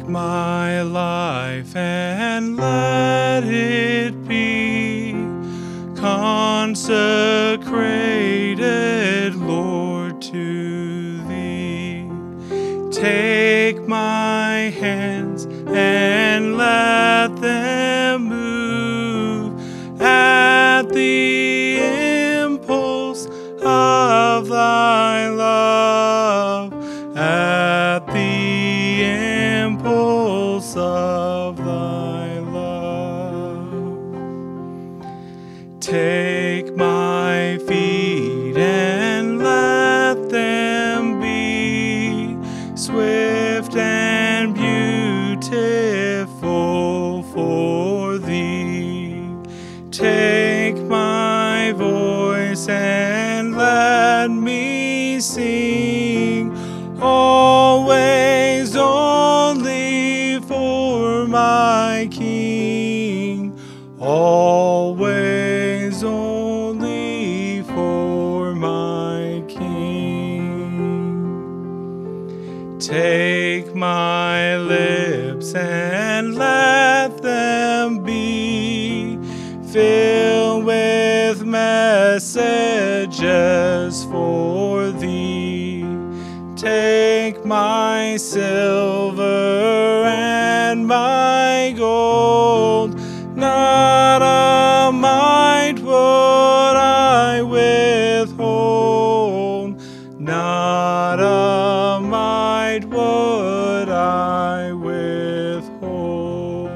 my life and let it be consecrated, Lord, to Thee. Take my hands and let them move at the impulse of Thy love, at the impulse of Thy love. Take my feet and let them be swift and beautiful for Thee. Take my voice and let me sing always only for my King, always only for my King. Take my lips and let them be filled with messages for Thee. Take my silver and my gold, not a mite would I withhold, not a mite would I withhold.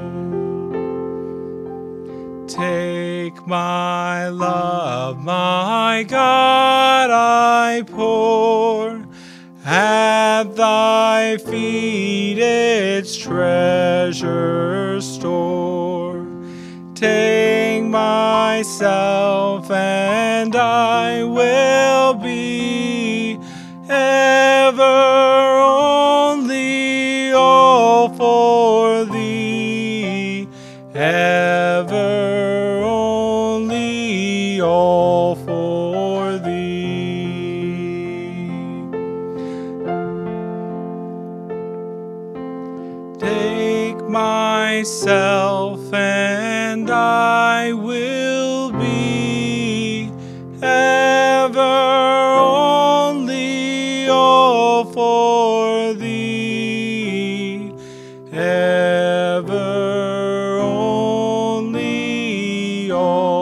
Take my love, my God, I pour at Thy feet its treasure store. Take myself and I will be ever only all for Thee, ever only all for Thee. Take myself and I will be ever only all for Thee, ever only all.